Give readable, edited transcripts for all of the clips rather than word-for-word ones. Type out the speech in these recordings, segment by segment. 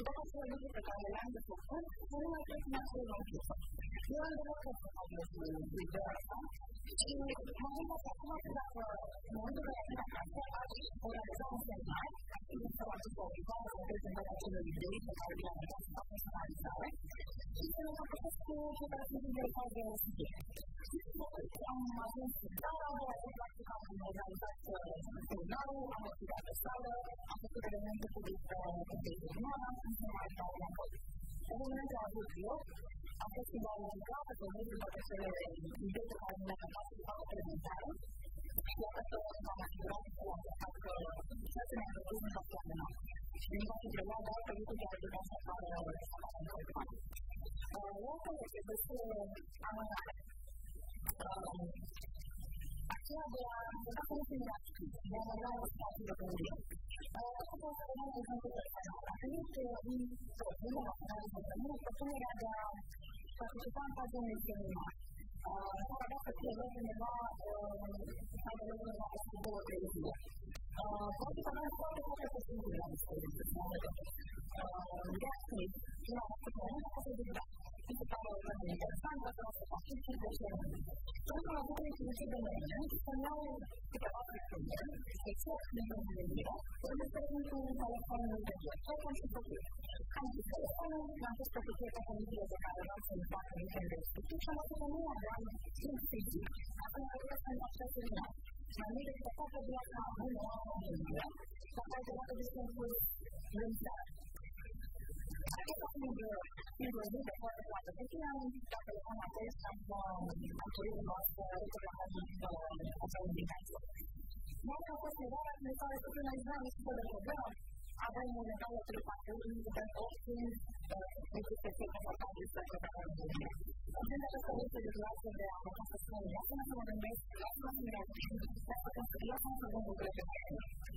Toate acele lucruri pe care le-am de făcut, nu mai trebuie să mă ascult la clipă. Eu am de lucru să fac ideea asta și mă gândesc acum că dacă în momentul în care vin acasă, aș organiza un seminar, aș fi să fac o viitoare, să prezentarea acelor idei pe care le-am dat să fac personalizare și să mă fac cu operațiunii de care de subiect. Am ajuns în țară, am practic am organizat seminarul, am explicat pe sală, am făcut elemente publice de jurnal, am fost mai tare la voi. Evenimentul a avut loc, a fost finalizat, a fost toate acele idei pe care le-am dat să fac o prezentare și iată că m-am asigurat că am făcut că ceea ce mi-am propus nu s-a terminat. Și din toată perioada asta, lucrurile ar putea să apară în program. Iată este despre amânare. Aceea de a încerca să nu fim reactivi, de a avea o situație de gândire. Asta pot să vedem un exemplu personal. Dacă este un problemă la finalul săptămânii, propunerea de a participa în fază unui seminar. S-ar avea să fie loc undeva, să aibă loc undeva peste 2-3 zile. Practic avem foarte posibilități la dispoziție. De astăzi, prima dată că nu a fost de mi se pare o lucrare interesantă, să o să particip de ce nu. Pentru că am avut inclusiv de management, să-mi iau câteva răspunderi, exact din gândire, să le prezint un telefon de zi. Ce am și făcut? Am zis telefonul, l-am pus pe fiecare comisie pe care vreau să-mi fac în weekend respectiv și am văzut că nu aveam timp fizic. Acum am vrea să-mi fac acest seminar. M-am gândit că toată viața nu o am în gândire, dar poate dacă discursul lângă. Acesta fiind văzute foarte, foarte puțin, am dat telefon la test, am turismul noastră, o să indicație. Noi am fost nevoia în care să finalizăm niște de problemă, avem un legal de telepatrul, putem oricând decât să fie confortabil să căutăm în gândire. Sunt această listă de clase de a putea să spun, lasă-mă să mă gândesc, lasă-mă să mă reactiv, lasă-mă să văd lucrurile pe care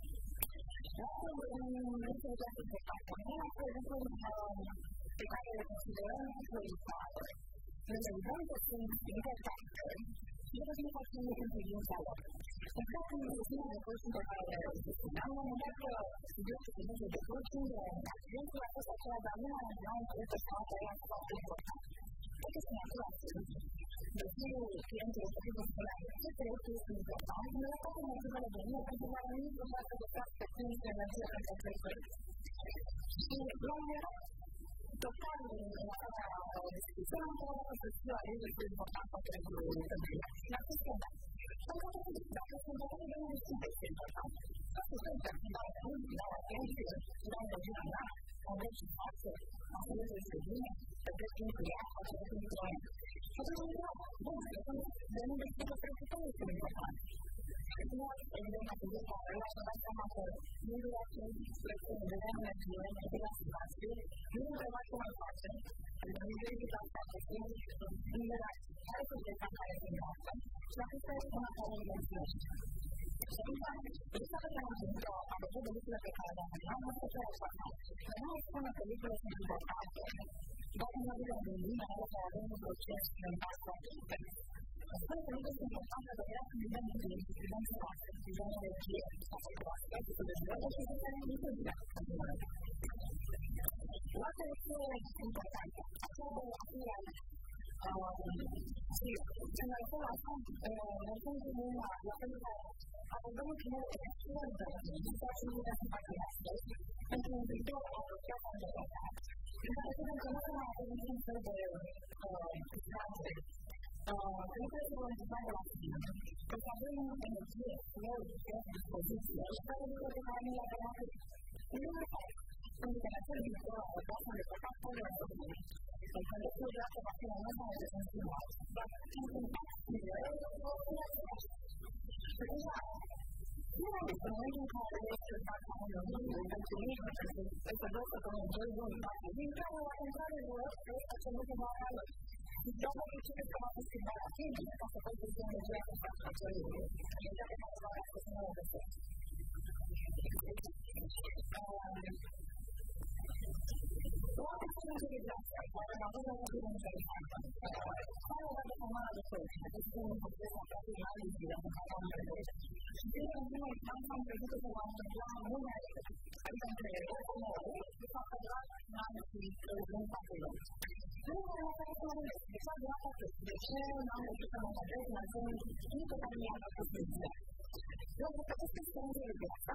lucrul foarte important. Unul lucruri pe care le considerăm prioritare, le vedem că sunt importante și că nu facem în privința lor. Exact când ținem de coaching pe care le discutam, am dat că subiectul de coaching, accidentul a fost acela de a nu analiza un proiect personal care era foarte important. Poate să ne același timp. De fiul clientul respectiv îmi spunea, ce proiectul este important, nu le toate motivele de mine, pentru că nu nici vreau să găsească pe timp și energie pentru acest proiect. Și la un moment total în această discuție, am întrebat să fiu ales de ce important pentru întâlnire. Și a spus că da. Pentru că dacă sunt de unde nu sunt este important, asta este important, dar atenție, dar energia mea, am vrut și față, am vrut să se bine, să trec timp cu ea, să trec timp cu ea. Și atunci am zis, bun, de nu despre că preocupăm este important. Și nu aș evident că zic că eu aș dat seama că nu vreau să spre de energie, de la situație, nu întreba cum îl face, pentru că nu verifica să face timp, în relație, care sunt ceva care se învață, și acesta este una care îl menționește. Și atunci, lista pe care am zis că am văzut de lucrurile pe care le-am făcut, am văzut că așa. Dar nu spune că lucrurile sunt importante, doar în modul de gândire, în care avem un proces în pasă activități. Spune că lucrurile sunt importante, dar era când vedem timp, vedem spațiu, vedem energie, sau proastă, să dezvoltă și să vedem lucrurile. O altă lucrare importantă, aceea de a fi aici. Și în acel asta, mergând cu mâna, la fel că abordăm în primul rând, și să și nu să facă astăzi, pentru un viitor apropiat în dezvoltat, în care credem că nu se mai avem niciun fel de distracție. Nu trebuie să vă întâmplăm de la sine, pentru că avem energie, noi, de dispoziție, și care lucruri pe care nu le avem atât. Nu mai fac, pentru că în acel viitor apropiat în dezvoltat, fără război. Pentru că lucrurile astea va fi la noi mai de continuat. Dar sunt impactile, și deja, nu mai este în momentul în care este fața unui lucru, pentru nici nu trebuie să se dă să până 2 luni, din care la intrare de ori, acel lucru va avea loc. Și doar dacă știți că va fi schimbarea chimică, ca să poți să energia să facă acel lucru, energia pe care va avea să nu o găsești. O altă sensibilizație, care am avut o lucru interesantă, care o vede cu mare de coach, acest este un proces aproape de ani de zile în care am prevăzut. Și cred că în primul rând am prevăzut că va întâmpla mult mai repede. Adică între 8 și 9 ore, de fapt, doar ce m-am reușit să mă învățez în acest timp pe care mi-am făcut viziune. Eu cred că acesta este un de viața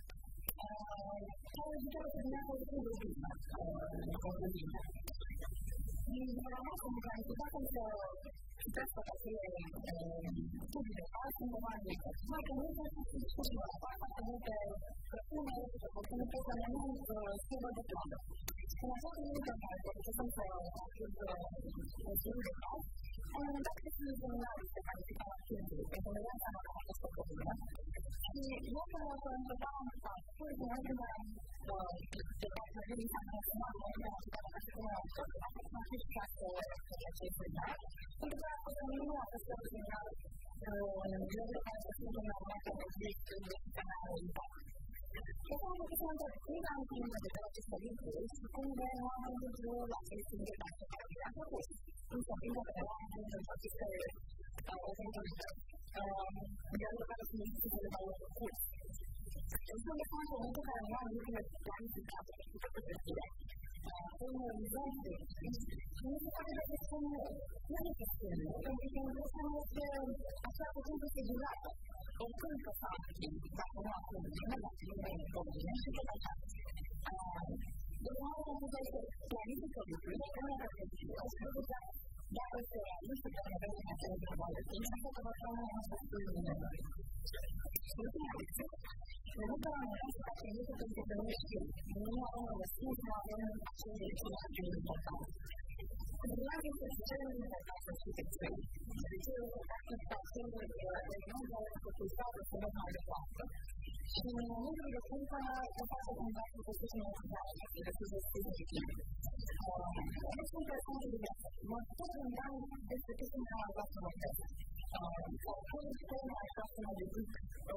care zice că dumneavoastră este de viață în concluzie. Din rămas, cum planificată să citesc toate acele studii de caz undeva în viață. Mai că nu este studii de caz, foarte multe cărțune, oportunități să ne nu schimbă de plană. În această minută în care încercăm să acest studii de caz, am învățat că sunt seminarii pe care se fac activități, pentru că nu am această problemă. Și eu că învățam faptul din ultima de parteneri internaționale, în care am făcut acest caz de acest seminar, pentru că a fost în minunea acest seminar în jurul care se sunt în urmată de zi de canalul impact. Și am făcut o întrebare în primul de aceste lucruri și unde m-am gândit la acest subiect pe care l-am făcut. Însă, fiindcă pe la am gândit aceste evenimente, de la care sunt discuții de la curs. Este un destul de momentul care nu am lucrurile planificate și toate plăcire. În realizare, și nu se poate vedea cum nu este simplu, pentru că industria nu este așa puțin procedurată. Oricând că s-a activ, dacă nu acum, nu dacă nu e în probleme și tot așa. Deci, nu am putea să planifică lucrurile, că nu era plăcire, o să putea dacă se realizează că ne vedem în acele întrebare, și nu știu că vă fac mai mult destul de mine. Și ultima lecție, pentru că am rămas la acele lucruri pentru că nu știu, nu avem răspuns, nu avem acele lecții la acele importante. Continuare este și cele mai importante să știți extrem. Deci, eu practic pacientul de nu doar facultate să văd mai departe. Și în momentul de timp, să facă cumva să găsiți în ocupare, să găsiți destul de timp. Este interesant de viață. Mă tot gândeam despre ce sunt mai avut să mă găsesc. Sau cum este mai avut să mă găsic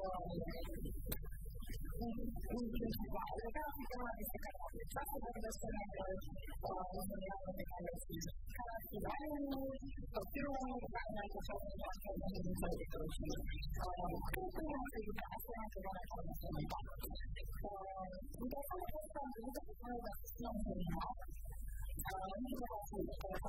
în principal. Legat cu tema despre care am plecat, să vorbesc despre materialul de care copilul meu pe care l-am făcut în această ședință de Crăciun. Cum putem să evităm asta în întrebarea care ne spune? Interesant a fost că am venit să spună că susținem un seminar. Nu știu dacă ați văzut că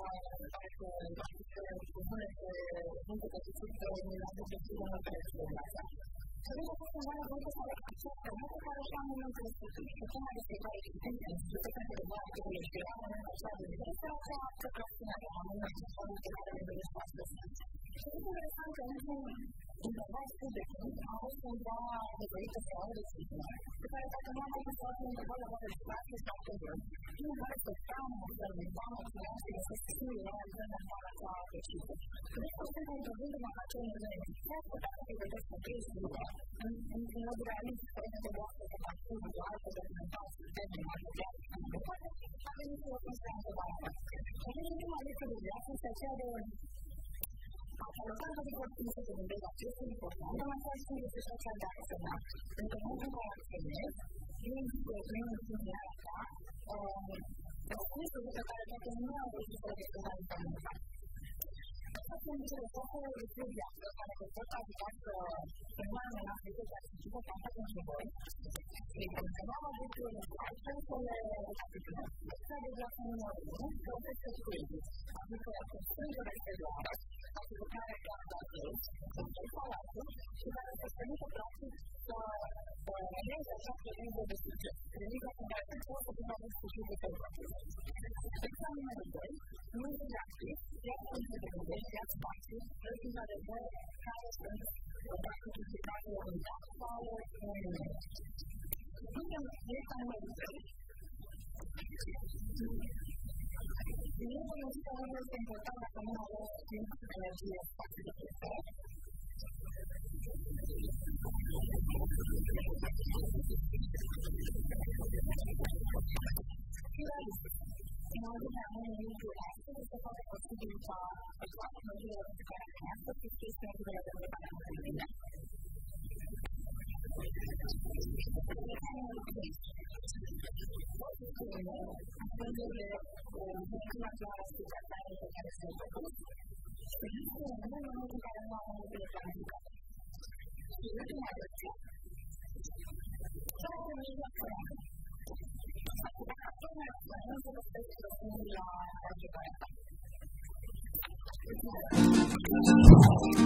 spune că sunt de discuție în adevăr în perioada. Și deci a fost un mare lucru să acceptă lucru care și-am momentul respectiv. Și tema despre care discutăm și pe care de bani că le știam în așa de zi, este aceea procrastinare la momentul pe care le vedeți astăzi. Și este interesant că într-un interval scurt de timp am fost undeva diferită pe o de schimbare, pe care dacă nu am fost să un interval de legislație sau altceva, în care stăteam, observam, observam și găsesc schimbări realizând în fața cea fericită. Când este o stângă întrebând în face un beneficiar, putea să te vedeți pe Facebook, în mod realist, că este de voastră de acțiuni, de alte documentații, de material, a venit să o construia întrebarea asta. Și ultima lecție de viață este aceea de lăsăm de vorbim să te gândești la ce este important, dar mai faci cum este social de acționat. Pentru că în momentul în care acționezi, prin întâlnirea ta, răspunsul pe care poate nu au reușit să le descurca întâlnirea. Asta sunt cele toate lucruri viață care te pot ajuta să urmăm în aspectul de acțiune ca asta pentru voi. Și pentru că nu am avut altfel să le recapitulăm. Lecția de viață numărul 1, procesul scurizii, adică strângere exterioară, asigurarea de adaptări, instalații și care să permită practic să realizeze această realiză de succes. Realiză cum ar trebui să fie mai sfârșit de pe proces. Lecția numărul 2, nu de activ, viața de gândire, viața practic, realiză de voi care sunt practic implicate în viața sau în lume. Lecția numărul 3, nu este unul este important dacă nu avem timp, energie, spațiu de chestie. În ordinea unui lucruri astăzi, este foarte posibil ca toate măsurile pe care le am să fie chestiunile de întrebare în întâlnire. Apoi următoarea explicație pe care se făcut. Și este în momentul în care nu am lucrurile planificate. Și ultima lecție. Ceea ce nu știu acolo. Dacă acolo nu se găsește răspunsul la întrebarea ta. Thank you.